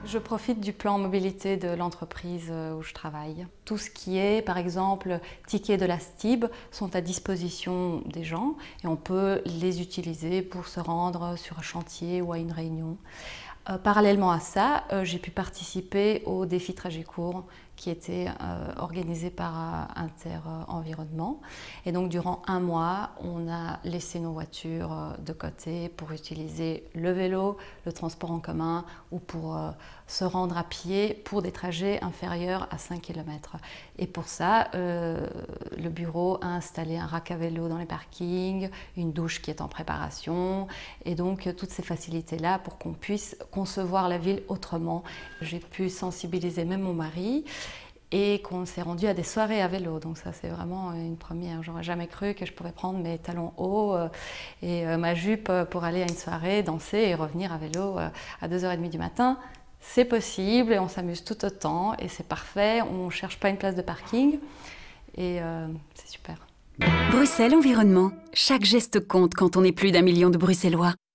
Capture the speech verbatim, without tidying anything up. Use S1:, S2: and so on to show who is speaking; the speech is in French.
S1: Je profite du plan mobilité de l'entreprise où je travaille. Tout ce qui est, par exemple, tickets de la S T I B sont à disposition des gens et on peut les utiliser pour se rendre sur un chantier ou à une réunion. Euh, parallèlement à ça, euh, j'ai pu participer au défi trajet court qui était euh, organisé par euh, Inter-Environnement. Et donc durant un mois, on a laissé nos voitures euh, de côté pour utiliser le vélo, le transport en commun ou pour euh, se rendre à pied pour des trajets inférieurs à cinq kilomètres. Et pour ça, euh, le bureau a installé un rack à vélo dans les parkings, une douche qui est en préparation et donc toutes ces facilités-là pour qu'on puisse concevoir la ville autrement. J'ai pu sensibiliser même mon mari et qu'on s'est rendu à des soirées à vélo. Donc ça, c'est vraiment une première. J'aurais jamais cru que je pouvais prendre mes talons hauts euh, et euh, ma jupe pour aller à une soirée, danser et revenir à vélo euh, à deux heures trente du matin. C'est possible et on s'amuse tout autant et c'est parfait. On ne cherche pas une place de parking et euh, c'est super.
S2: Bruxelles Environnement. Chaque geste compte quand on est plus d'un million de Bruxellois.